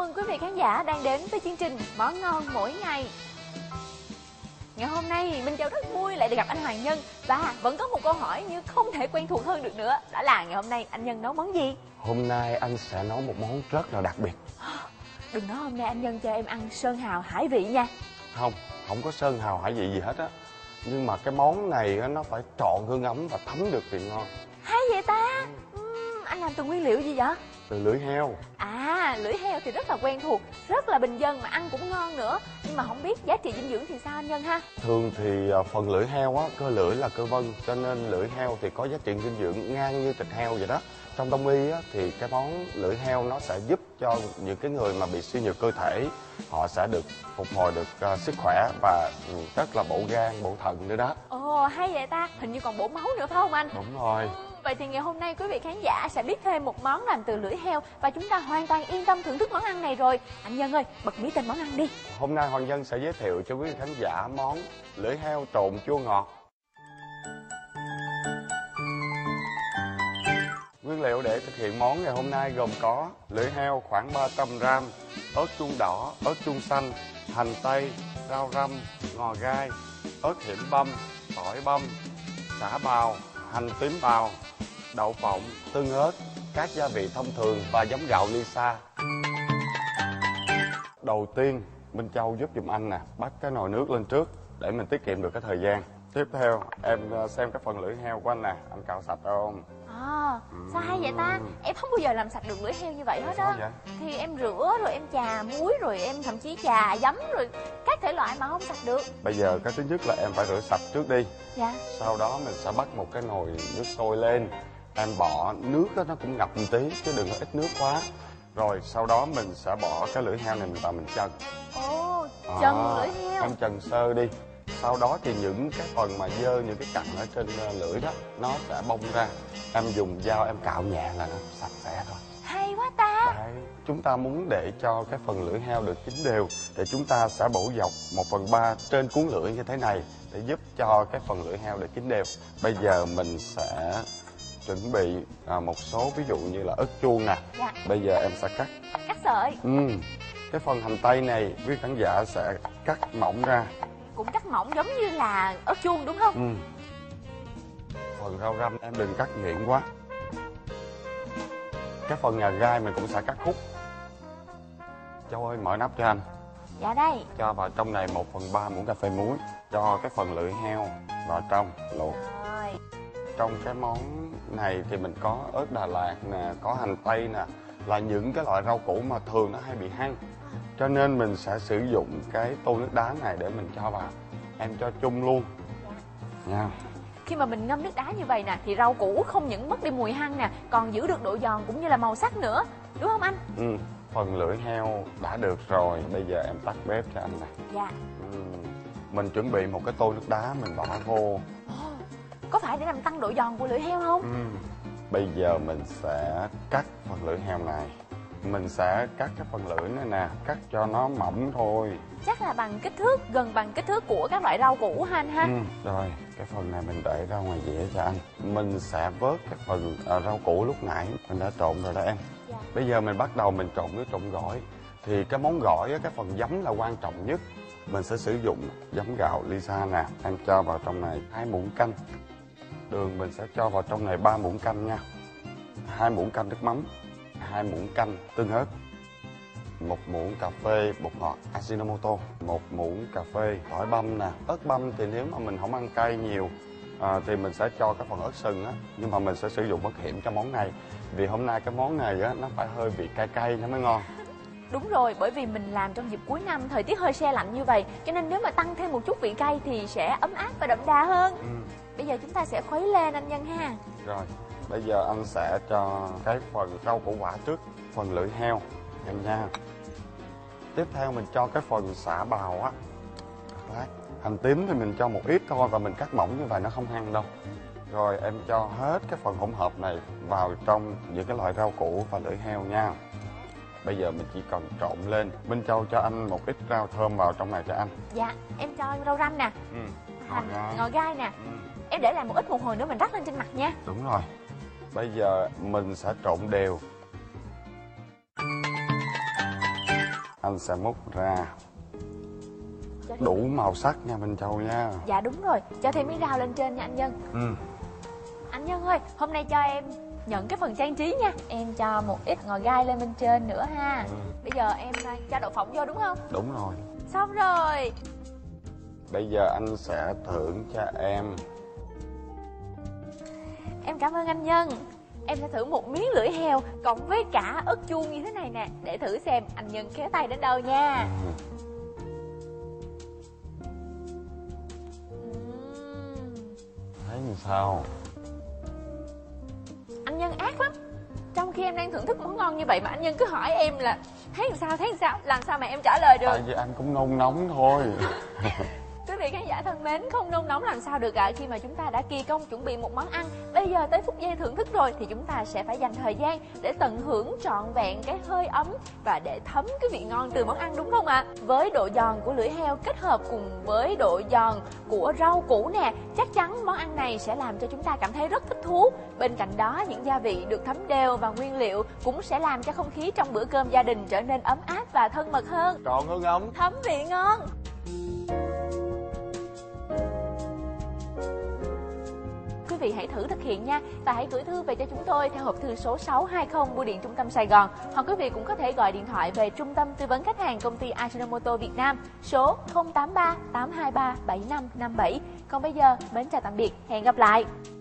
ơn quý vị khán giả đang đến với chương trình Món Ngon Mỗi Ngày. Ngày hôm nay Minh Châu rất vui lại được gặp anh Hoàng Nhân. Và vẫn có một câu hỏi như không thể quen thuộc hơn được nữa. Đó là ngày hôm nay anh Nhân nấu món gì? Hôm nay anh sẽ nấu một món rất là đặc biệt. Đừng nói hôm nay anh Nhân cho em ăn sơn hào hải vị nha. Không có sơn hào hải vị gì hết á. Nhưng mà cái món này nó phải trọn hương ấm và thấm được vị ngon. Hay vậy ta? Anh làm từ nguyên liệu gì vậy? Từ lưỡi heo. À, lưỡi heo thì rất là quen thuộc, rất là bình dân mà ăn cũng ngon nữa. Nhưng mà không biết giá trị dinh dưỡng thì sao anh Nhân ha? Thường thì phần lưỡi heo á, cơ lưỡi là cơ vân, cho nên lưỡi heo thì có giá trị dinh dưỡng ngang như thịt heo vậy đó. Trong đông y á, thì cái món lưỡi heo nó sẽ giúp cho những cái người mà bị suy nhược cơ thể, họ sẽ được phục hồi được sức khỏe và rất là bổ gan, bổ thận nữa đó. Ồ, hay vậy ta? Hình như còn bổ máu nữa phải không anh? Đúng rồi. Vậy thì ngày hôm nay quý vị khán giả sẽ biết thêm một món làm từ lưỡi heo và chúng ta hoàn toàn yên tâm thưởng thức món ăn này rồi. Anh Nhân ơi, bật mí tên món ăn đi. Hôm nay Hoàng Nhân sẽ giới thiệu cho quý vị khán giả món lưỡi heo trộn chua ngọt. Nguyên liệu để thực hiện món ngày hôm nay gồm có lưỡi heo khoảng 300g, ớt chuông đỏ, ớt chuông xanh, hành tây, rau răm, ngò gai, ớt hiểm băm, tỏi băm, sả bào, hành tím bào, đậu phộng, tương ớt, các gia vị thông thường và giống gạo Lisa. Đầu tiên, Minh Châu giúp giùm anh nè, bắt cái nồi nước lên trước để mình tiết kiệm được cái thời gian. Tiếp theo, em xem cái phần lưỡi heo của anh nè, anh cạo sạch không? Sao hay vậy ta? Em không bao giờ làm sạch được lưỡi heo như vậy hết á. Thì em rửa rồi em chà muối rồi em thậm chí chà giấm rồi các thể loại mà không sạch được. Bây giờ cái thứ nhất là em phải rửa sạch trước đi. Dạ. Sau đó mình sẽ bắt một cái nồi nước sôi lên. Em bỏ nước đó, nó cũng ngập một tí chứ đừng có ít nước quá. Rồi sau đó mình sẽ bỏ cái lưỡi heo này vào mình trần. Ồ, trần lưỡi heo. Em trần sơ đi. Sau đó thì những cái phần mà dơ, những cái cặn ở trên lưỡi đó nó sẽ bong ra. Em dùng dao em cạo nhẹ là nó sạch sẽ thôi. Hay quá ta. Đấy, chúng ta muốn để cho cái phần lưỡi heo được chín đều thì chúng ta sẽ bổ dọc 1/3 trên cuốn lưỡi như thế này để giúp cho cái phần lưỡi heo được chín đều. Bây giờ mình sẽ chuẩn bị một số ví dụ như là ớt chuông nè. Dạ. Bây giờ em sẽ cắt sợi. Cái phần hành tây này quý khán giả sẽ cắt mỏng ra. Cũng cắt mỏng giống như là ớt chuông đúng không? Phần rau răm em đừng cắt nhuyễn quá. Cái phần nhà gai mình cũng sẽ cắt khúc. Châu ơi, mở nắp cho anh. Dạ đây. Cho vào trong này 1/3 muỗng cà phê muối. Cho cái phần lưỡi heo vào trong luộc. Rồi. Trong cái món này thì mình có ớt Đà Lạt nè, có hành tây nè, là những cái loại rau củ mà thường nó hay bị hăng. Cho nên mình sẽ sử dụng cái tô nước đá này để mình cho vào. Em cho chung luôn. Nha. Khi mà mình ngâm nước đá như vậy nè thì rau củ không những mất đi mùi hăng nè, còn giữ được độ giòn cũng như là màu sắc nữa, đúng không anh? Phần lưỡi heo đã được rồi, bây giờ em tắt bếp cho anh nè. Dạ. Mình chuẩn bị một cái tô nước đá mình bỏ vô. Có phải để làm tăng độ giòn của lưỡi heo không? Bây giờ mình sẽ cắt phần lưỡi heo này. Mình sẽ cắt cái phần lưỡi này nè, cắt cho nó mỏng thôi. Chắc là bằng kích thước, gần bằng kích thước của các loại rau củ ha anh ha? Rồi, cái phần này mình để ra ngoài dĩa cho anh. Mình sẽ vớt cái phần rau củ lúc nãy mình đã trộn rồi đó em. Dạ. Bây giờ mình bắt đầu mình trộn nước trộn gỏi. Thì cái món gỏi, cái phần giấm là quan trọng nhất. Mình sẽ sử dụng giấm gạo Lisa nè. Em cho vào trong này 2 muỗng canh. Đường mình sẽ cho vào trong này 3 muỗng canh nha. 2 muỗng canh nước mắm, 2 muỗng canh tương ớt, 1 muỗng cà phê bột ngọt Ajinomoto, 1 muỗng cà phê tỏi băm nè. Ớt băm thì nếu mà mình không ăn cay nhiều thì mình sẽ cho cái phần ớt sừng á, nhưng mà mình sẽ sử dụng ớt hiểm cho món này. Vì hôm nay cái món này á nó phải hơi vị cay cay nó mới ngon. Đúng rồi, bởi vì mình làm trong dịp cuối năm, thời tiết hơi se lạnh như vậy, cho nên nếu mà tăng thêm một chút vị cay thì sẽ ấm áp và đậm đà hơn. Bây giờ chúng ta sẽ khuấy lên anh Nhân ha. Rồi, bây giờ anh sẽ cho cái phần rau củ quả trước, phần lưỡi heo em nha. Tiếp theo mình cho cái phần sả bào á. Hành tím thì mình cho một ít thôi và mình cắt mỏng như vậy nó không hăng đâu. Rồi em cho hết cái phần hỗn hợp này vào trong những cái loại rau củ và lưỡi heo nha. Bây giờ mình chỉ cần trộn lên. Minh Châu cho anh một ít rau thơm vào trong này cho anh. Dạ, em cho rau răm nè, ngò gai nè. Em để lại một ít một hồi nữa mình rắc lên trên mặt nha. Đúng rồi. Bây giờ mình sẽ trộn đều. anh sẽ múc ra Cho thêm- đủ màu sắc nha Minh Châu nha. Dạ đúng rồi, cho thêm miếng rau lên trên nha anh Nhân. Anh Nhân ơi, hôm nay cho em nhận cái phần trang trí nha. Em cho một ít ngò gai lên bên trên nữa ha. Bây giờ em cho đậu phộng vô đúng không? Đúng rồi. Xong rồi. Bây giờ anh sẽ thưởng cho em. Em cảm ơn anh Nhân. Em sẽ thử một miếng lưỡi heo cộng với cả ớt chuông như thế này nè, để thử xem anh Nhân kéo tay đến đâu nha. Thấy như sao? Anh Nhân ác lắm. Trong khi em đang thưởng thức món ngon như vậy mà anh Nhân cứ hỏi em là thấy làm sao, làm sao mà em trả lời được. Tại vì anh cũng nôn nóng thôi. Quý vị khán giả thân mến, không nôn nóng làm sao được ạ, khi mà chúng ta đã kỳ công chuẩn bị một món ăn. Bây giờ tới phút giây thưởng thức rồi thì chúng ta sẽ phải dành thời gian để tận hưởng trọn vẹn cái hơi ấm và để thấm cái vị ngon từ món ăn, đúng không ạ? Với độ giòn của lưỡi heo kết hợp cùng với độ giòn của rau củ nè, chắc chắn món ăn này sẽ làm cho chúng ta cảm thấy rất thích thú. Bên cạnh đó, những gia vị được thấm đều và nguyên liệu cũng sẽ làm cho không khí trong bữa cơm gia đình trở nên ấm áp và thân mật hơn. Trọn hương ấm, Thấm vị ngon. Quý vị hãy thử thực hiện nha, và hãy gửi thư về cho chúng tôi theo hộp thư số 620 Bưu điện Trung tâm Sài Gòn, hoặc quý vị cũng có thể gọi điện thoại về Trung tâm Tư vấn Khách hàng Công ty Ajinomoto Việt Nam số 083 823 7557. Còn bây giờ, mến chào tạm biệt, hẹn gặp lại.